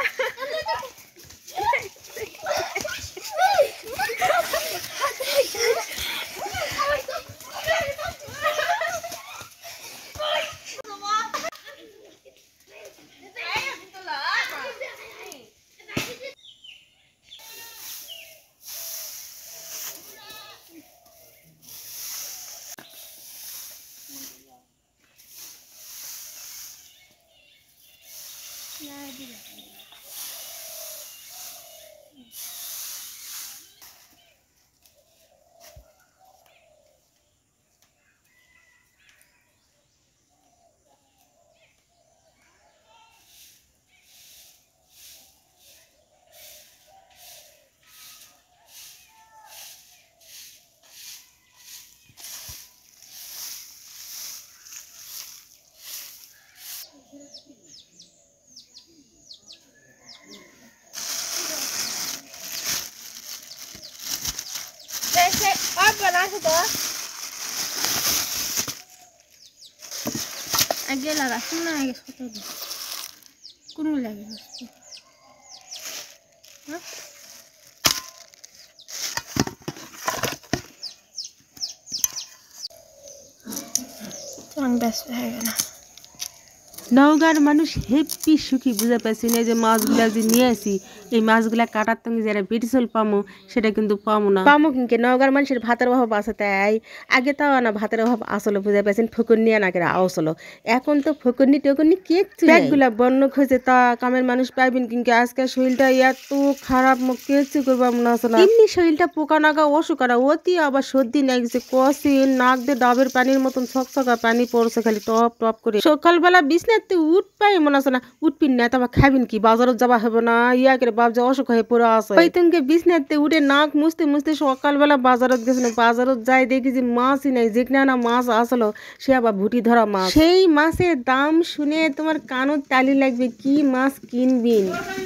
आगे लगा सुना आगे फोटो दे कुनु लगे हां तो है ना নওগাঁর মানুষ হেপি সুখী বুঝে পাইছি না যে মাছগুলা যে নিয়ে আসি এই মাছগুলা কাটার তুমি যারা বেটিসল পামো সেটা কিন্তু পামো না পামো কিন্তু নওগাঁর মানুষের ভাতের অভাব আছে তাই আগে তাও না ভাতের অভাব আসলে বুঝে পাইছেন ফকুর নিয়ে না করে আসলো এখন তো ফকুরনি টকুরনি কিচ্ছু ব্যাগগুলা বন্য খোঁজে তা কামের মানুষ পাইবেন কিন্তু আজকে শরীরটা এত খারাপ মুখ কিচ্ছু করবা মনে আছে না এমনি শরীরটা পোকা নাগা অসুখ আর অতি আবার সর্দি লাগছে কষি নাক দিয়ে ডাবের পানির মতন ছকছকা পানি পড়ছে খালি টপ টপ করে সকালবেলা বিছনা উঠ পাই মনে আছে না উঠপিন না তোমার খাবিন কি বাজারত যাবা হবে না ইয়া করে বাপ যে অসুখ হয়ে পড়ে আছে ওই তুমি বিছনাতে উঠে নাক মুছতে মুছতে সকালবেলা বাজারত গেছিল বাজারত যাই দেখি যে মাছই নাই যেখানে না মাছ আসলো সে আবার ভুটি ধরা মাছ সেই মাছের দাম শুনে তোমার কানত তালি লাগবে কি মাছ কিনবিন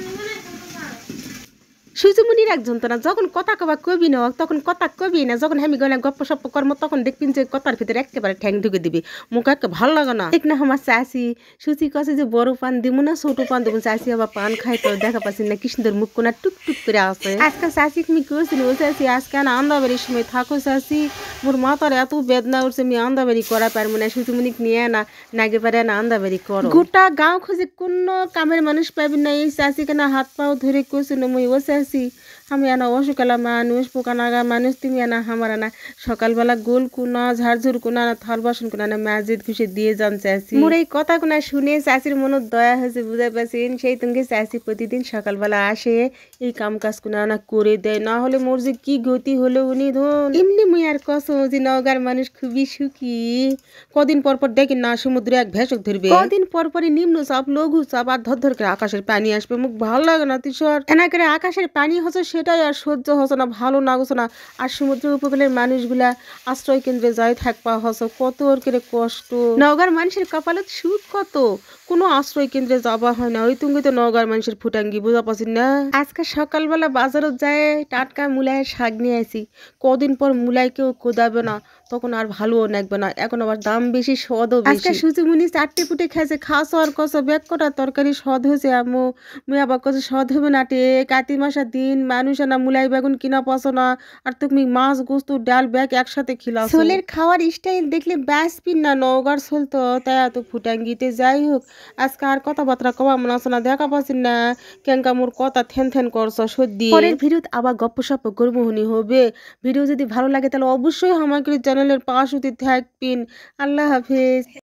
সুজুমুনির একজন তো না যখন কথা কবা কবি না তখন কথা কবি না যখন আমি গলা গপ্প সপ্প কর্ম তখন দেখবেন যে কথার ভিতরে একেবারে ঠ্যাং ঢুকে দিবি মুখ একে ভালো লাগে না ঠিক না আমার চাষি সুচি কাছে যে বড় পান দিব না ছোট পান দেবো চাষি আবার পান খাই তো দেখা পাচ্ছি না কৃষ্ণদের মুখ কোনা টুক টুক করে আসে আজকাল চাষি তুমি কেছিল ও চাষি আজকে না আন্দাবাড়ির সময় থাকো চাষি মোর মাথার এত বেদনা উঠছে আমি আন্দাবাড়ি করা পারবো না সুচুমুনিক নিয়ে না নাগে পারে না আন্দাবাড়ি করো গোটা গাঁও খুঁজে কোনো কামের মানুষ পাবি না এই চাষি কেনা হাত পাও ধরে কইছিল মই ও আমি আনা অসুকালা মানুষ পোকা নাগা মানুষ তুমি আনা আমার আনা সকালবেলা গোল কুনা ঝাড়ঝুর কুনা না থাল বাসন কুনা না মাজিদ ঘুষে দিয়ে যান চাষি মোর এই কথা কুনা শুনে চাষির মনে দয়া হয়েছে বুঝে পাচ্ছেন সেই তুমি চাষি প্রতিদিন সকালবেলা আসে এই কাম কাজ কুনা না করে দেয় না হলে মোর যে কি গতি হলো উনি ধন এমনি মুই আর কস যে নওগাঁর মানুষ খুবই সুখী কদিন পর পর দেখি না সমুদ্রে এক ভেসক ধরবে কদিন পর পরই নিম্ন চাপ লঘু চাপ আর ধর ধর করে আকাশের পানি আসবে মুখ ভালো লাগে না তিশোর এনা করে আকাশের পানি হচ্ছে সেটাই আর সহ্য হচ্ছে না ভালো লাগছে না আর সমুদ্র উপকূলের মানুষগুলা আশ্রয় কেন্দ্রে যাই থাকবা হচ্ছে কত ওর করে কষ্ট নওগাঁর মানুষের কপালত সুখ কত কোনো আশ্রয় কেন্দ্রে যাওয়া হয় না ওই তুমি তো নওগাঁর মানুষের ফুটাঙ্গি বুঝা পাচ্ছি না আজকে সকালবেলা বাজারত যায় টাটকা মুলাইয়ের শাক নিয়ে আসি কদিন পর মুলাই কেউ কোদাবে না তখন আর ভালোও লাগবে না এখন আবার দাম বেশি স্বাদও বেশি আজকে সুচিমুনি চারটে পুটে খাইছে খাস আর কস ব্যাগ কটা তরকারি স্বাদ হয়েছে আম্মু মুই আবার কস স্বাদ হবে না টে কাতি মাসের দিন মানুষ না মুলাই বেগুন কিনা পাস না আর তুমি মাছ গোস্ত ডাল ব্যাগ একসাথে খিলাও সোলের খাওয়ার স্টাইল দেখলে ব্যাসপিন না নওগাঁর সোল তো তাই এত ফুটাঙ্গিতে যাই হোক আজকে আর কথাবার্তা কবা মনে আছে না দেখা পাচ্ছি না কেনকা মোর কথা থ্যান থ্যান করছ সত্যি পরের ভিডিওতে আবার গপ্প সপ্প করবো হনি হবে ভিডিও যদি ভালো লাগে তাহলে অবশ্যই আমাকে চ্যানেলের পাশ হতে থাকবেন আল্লাহ হাফেজ।